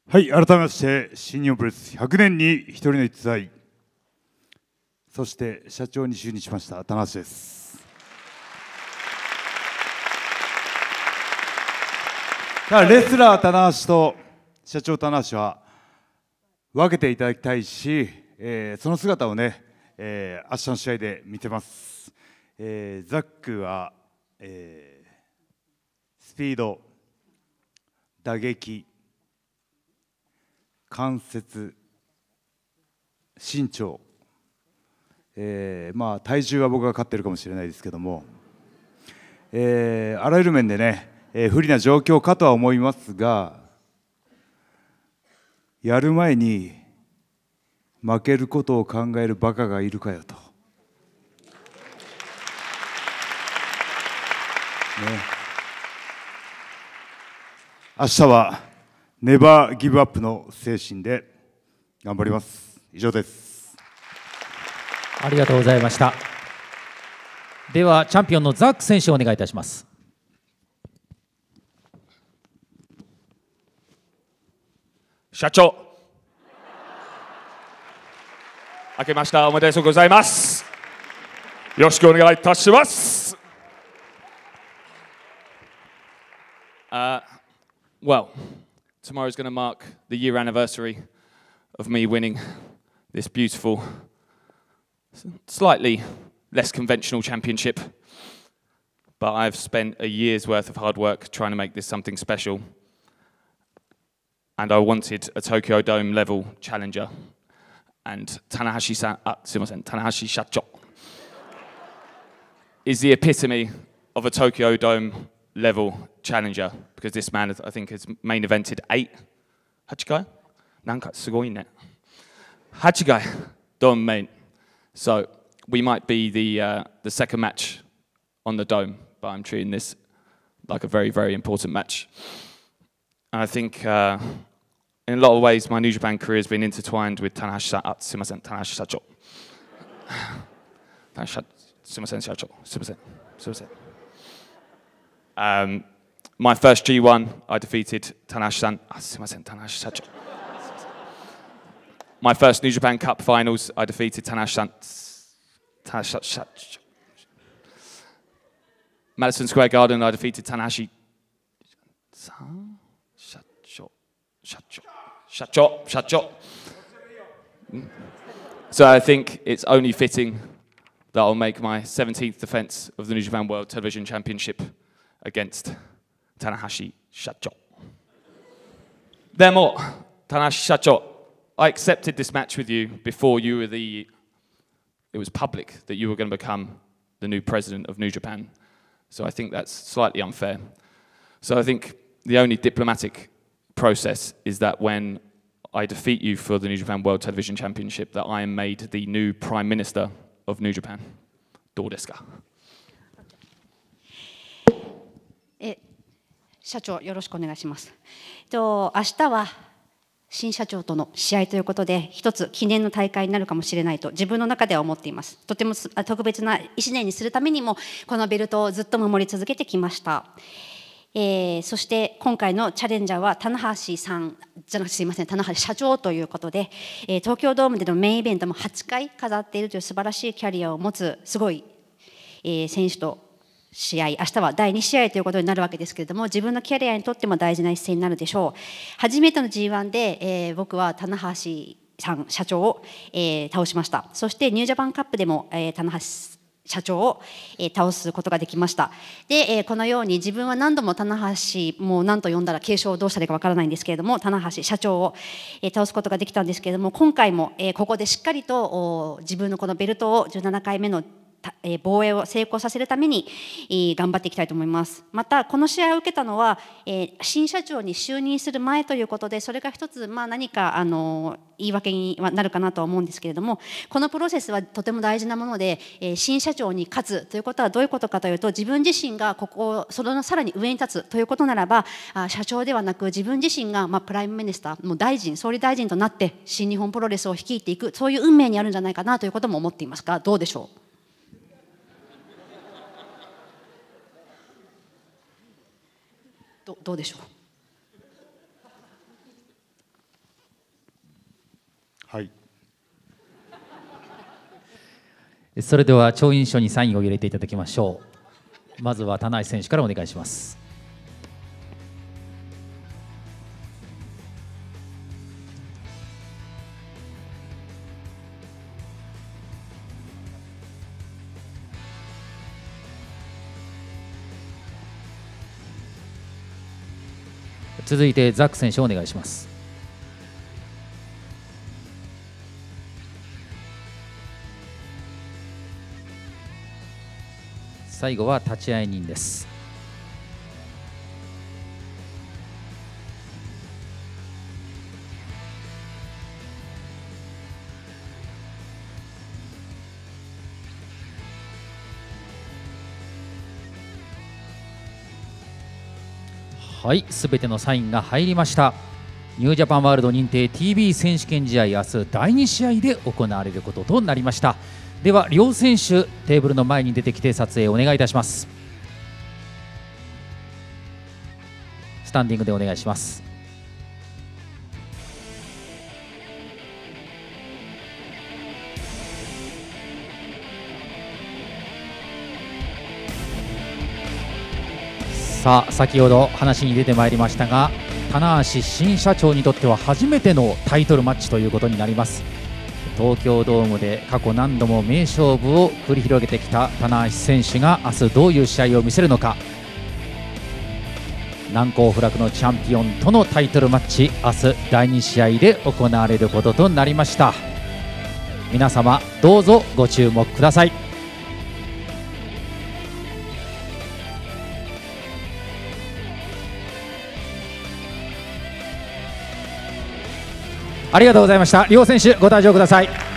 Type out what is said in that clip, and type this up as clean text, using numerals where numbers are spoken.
はい、改めまして新日本プロレス100年に一人の逸材、そして社長に就任しました棚橋です。レスラー棚橋と社長棚橋は分けていただきたいし、その姿をね、明日の試合で見てます。ザックは、スピード、打撃、関節、身長、体重は僕が勝ってるかもしれないですけども、あらゆる面でね、不利な状況かとは思いますが、やる前に負けることを考えるバカがいるかよと。明日はネバーギブアップの精神で頑張ります。以上です。 ありがとうございました。ではチャンピオンのザック選手をお願いいたします。 社長、明けましておめでとうございます。よろしくお願いいたします。Well, tomorrow's going to mark the year anniversary of me winning this beautiful, slightly less conventional championship. But I've spent a year's worth of hard work trying to make this something special. And I wanted a Tokyo Dome level challenger. And Tanahashi-san, Tanahashi Shacho is the epitome of a Tokyo Dome level challenger, because this man, I think, has main evented 8 guy? なんかすごいね。8 guy Dome main. So we might be the second match on the Dome, but I'm treating this like a very, very important match. And I think in a lot of ways my New Japan career has been intertwined with Tanahashi-san. Tanahashi Shacho. Tanahashi Shacho. My first G1, I defeated Tanahashi-san. Tanahashi Shacho. My first New Japan Cup finals, I defeated Tanahashi-san. Tanahashi Shacho. Madison Square Garden, I defeated Tanahashi-san. Shacho. So I think it's only fitting that I'll make my 17th defense of the New Japan World Television Championship against Tanahashi Shacho. Demo, Tanahashi Shacho, I accepted this match with you before you were it was public that you were going to become the new president of New Japan. So I think that's slightly unfair. So I think the only diplomatic process is that when I defeat you for the New Japan World Television Championship, that I am made the new Prime Minister of New Japan. どうですか？ 社長、よろしくお願いします。明日は新社長との試合ということで、一つ記念の大会になるかもしれないと自分の中では思っています。とても特別な1年にするためにも、このベルトをずっと守り続けてきました。そして今回のチャレンジャーは棚橋さんじゃなくて、すいません、棚橋社長ということで、東京ドームでのメインイベントも8回飾っているという素晴らしいキャリアを持つすごい、選手と試合、明日は第2試合ということになるわけですけれども、自分のキャリアにとっても大事な一戦になるでしょう。初めての G1 で、僕は棚橋さん社長を、倒しました。そしてニュージャパンカップでも、棚橋社長を倒すことができました。で、このように自分は何度も棚橋、もう何と呼んだら継承どうしたらいいかわからないんですけれども、棚橋社長を倒すことができたんですけれども、今回もここでしっかりと自分のこのベルトを17回目の防衛を成功させるために頑張っていきたいと思います。またこの試合を受けたのは新社長に就任する前ということで、それが一つ何か言い訳にはなるかなとは思うんですけれども、このプロセスはとても大事なもので、新社長に勝つということはどういうことかというと、自分自身がそのさらに上に立つということならば、社長ではなく自分自身がプライムミニスター、もう大臣、総理大臣となって新日本プロレスを率いていく、そういう運命にあるんじゃないかなということも思っていますが、どうでしょう。どうでしょう。 はい。 それでは調印書にサインを入れていただきましょう。まずは棚橋選手からお願いします。続いてザック選手お願いします。最後は立会人です。はい、すべてのサインが入りました。ニュージャパンワールド認定 TV 選手権試合、明日第2試合で行われることとなりました。では両選手テーブルの前に出てきて撮影お願いいたします。スタンディングでお願いします。さあ先ほど話に出てまいりましたが、棚橋新社長にとっては初めてのタイトルマッチということになります。東京ドームで過去何度も名勝負を繰り広げてきた棚橋選手が明日どういう試合を見せるのか。難攻不落のチャンピオンとのタイトルマッチ、明日第2試合で行われることとなりました。皆様どうぞご注目ください。ありがとうございました。両選手ご退場ください。